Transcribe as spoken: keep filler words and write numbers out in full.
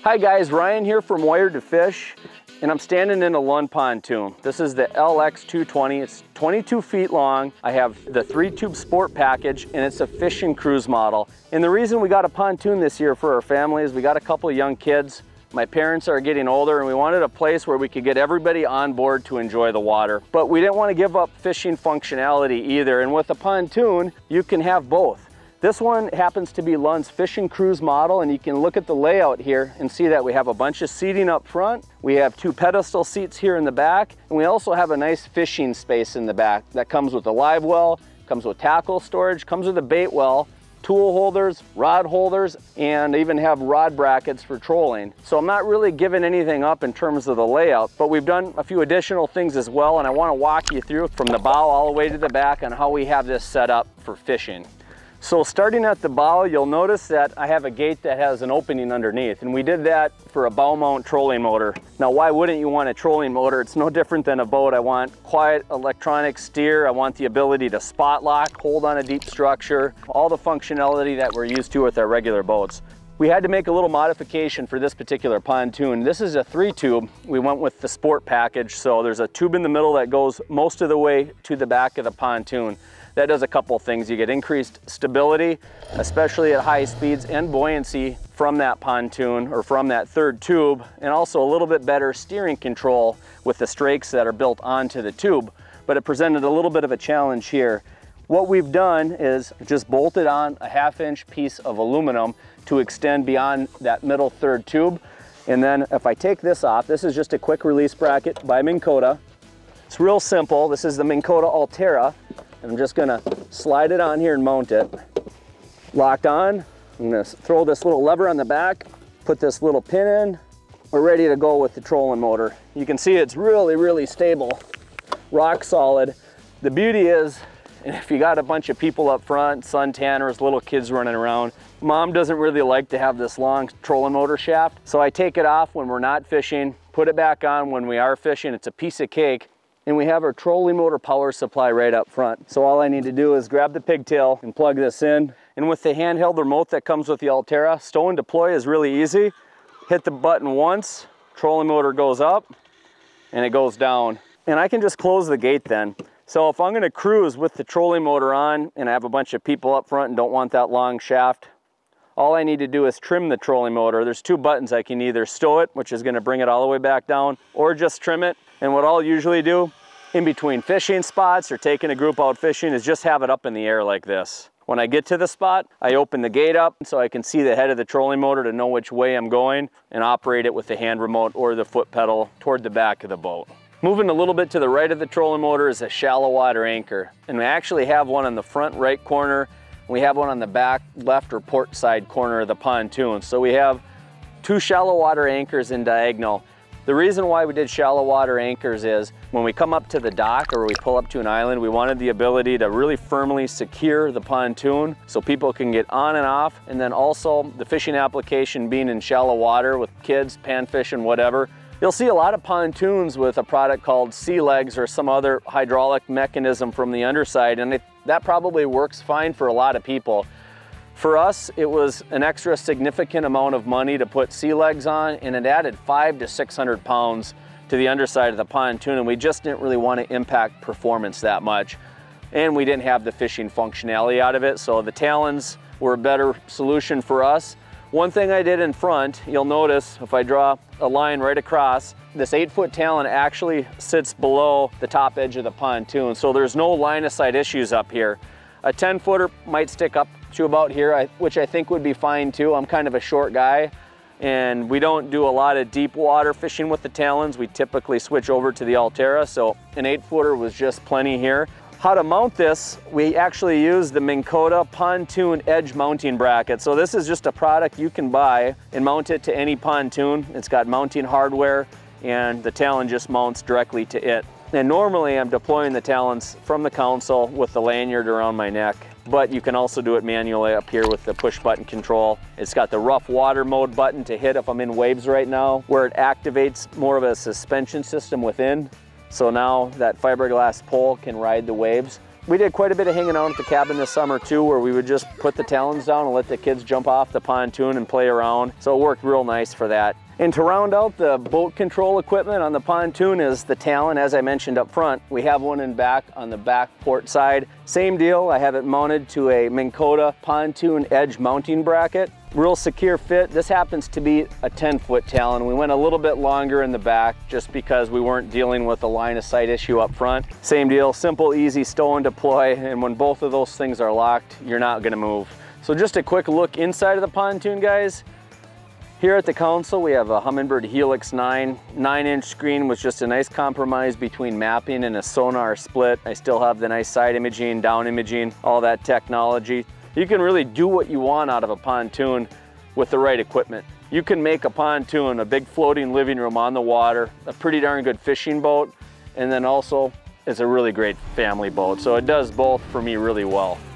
Hi guys, Ryan here from Wired to Fish, and I'm standing in a Lund pontoon. This is the L X two twenty. It's twenty-two feet long. I have the three tube sport package, and it's a fishing cruise model. And the reason we got a pontoon this year for our family is we got a couple of young kids. My parents are getting older, and we wanted a place where we could get everybody on board to enjoy the water. But we didn't want to give up fishing functionality either, and with a pontoon, you can have both. This one happens to be Lund's fishing cruise model, and you can look at the layout here and see that we have a bunch of seating up front. We have two pedestal seats here in the back, and we also have a nice fishing space in the back that comes with a live well, comes with tackle storage, comes with a bait well, tool holders, rod holders, and even have rod brackets for trolling. So I'm not really giving anything up in terms of the layout, but we've done a few additional things as well, and I want to walk you through from the bow all the way to the back on how we have this set up for fishing. So starting at the bow, you'll notice that I have a gate that has an opening underneath, and we did that for a bow mount trolling motor. Now, why wouldn't you want a trolling motor? It's no different than a boat. I want quiet electronic steer. I want the ability to spot lock, hold on a deep structure, all the functionality that we're used to with our regular boats. We had to make a little modification for this particular pontoon. This is a three tube. We went with the sport package, so there's a tube in the middle that goes most of the way to the back of the pontoon. That does a couple things. You get increased stability, especially at high speeds, and buoyancy from that pontoon or from that third tube, and also a little bit better steering control with the strakes that are built onto the tube. But it presented a little bit of a challenge here. What we've done is just bolted on a half inch piece of aluminum to extend beyond that middle third tube. And then if I take this off, this is just a quick release bracket by Minn Kota. It's real simple. This is the Minn Kota Ulterra. I'm just gonna slide it on here and mount it. Locked on, I'm gonna throw this little lever on the back, put this little pin in. We're ready to go with the trolling motor. You can see it's really, really stable, rock solid. The beauty is, if you got a bunch of people up front, suntanners, little kids running around, mom doesn't really like to have this long trolling motor shaft. So I take it off when we're not fishing, put it back on when we are fishing. It's a piece of cake. And we have our trolling motor power supply right up front. So all I need to do is grab the pigtail and plug this in. And with the handheld remote that comes with the Ulterra, stow and deploy is really easy. Hit the button once, trolling motor goes up, and it goes down. And I can just close the gate then. So if I'm gonna cruise with the trolling motor on and I have a bunch of people up front and don't want that long shaft, all I need to do is trim the trolling motor. There's two buttons. I can either stow it, which is gonna bring it all the way back down, or just trim it. And what I'll usually do in between fishing spots or taking a group out fishing is just have it up in the air like this. When I get to the spot, I open the gate up so I can see the head of the trolling motor to know which way I'm going and operate it with the hand remote or the foot pedal toward the back of the boat. Moving a little bit to the right of the trolling motor is a shallow water anchor. And we actually have one on the front right corner. We have one on the back left or port side corner of the pontoon. So we have two shallow water anchors in diagonal. The reason why we did shallow water anchors is when we come up to the dock or we pull up to an island, we wanted the ability to really firmly secure the pontoon so people can get on and off. And then also the fishing application being in shallow water with kids, pan fishing, whatever. You'll see a lot of pontoons with a product called sea legs or some other hydraulic mechanism from the underside, and it, that probably works fine for a lot of people. For us, it was an extra significant amount of money to put sea legs on, and it added five to six hundred pounds to the underside of the pontoon, and we just didn't really want to impact performance that much. And we didn't have the fishing functionality out of it, so the Talons were a better solution for us. One thing I did in front, you'll notice if I draw a line right across, this eight foot Talon actually sits below the top edge of the pontoon, so there's no line of sight issues up here. A ten footer might stick up to about here, which I think would be fine too. I'm kind of a short guy, and we don't do a lot of deep water fishing with the Talons. We typically switch over to the Ulterra, so an eight footer was just plenty here. How to mount this, we actually use the Minn Kota Pontoon Edge mounting bracket. So this is just a product you can buy and mount it to any pontoon. It's got mounting hardware, and the Talon just mounts directly to it. And normally I'm deploying the Talons from the console with the lanyard around my neck, but you can also do it manually up here with the push button control. It's got the rough water mode button to hit if I'm in waves right now, where it activates more of a suspension system within. So now that fiberglass pole can ride the waves. We did quite a bit of hanging out at the cabin this summer too, where we would just put the Talons down and let the kids jump off the pontoon and play around. So it worked real nice for that. And to round out the boat control equipment on the pontoon is the Talon, as I mentioned up front. We have one in back on the back port side. Same deal, I have it mounted to a Minn Kota pontoon edge mounting bracket. Real secure fit. This happens to be a ten foot Talon. We went a little bit longer in the back just because we weren't dealing with a line of sight issue up front. Same deal, simple, easy stow and deploy, and when both of those things are locked, you're not gonna move. So just a quick look inside of the pontoon, guys. Here at the console, we have a Humminbird Helix nine, nine inch screen with just a nice compromise between mapping and a sonar split. I still have the nice side imaging, down imaging, all that technology. You can really do what you want out of a pontoon with the right equipment. You can make a pontoon a big floating living room on the water, a pretty darn good fishing boat, and then also it's a really great family boat. So it does both for me really well.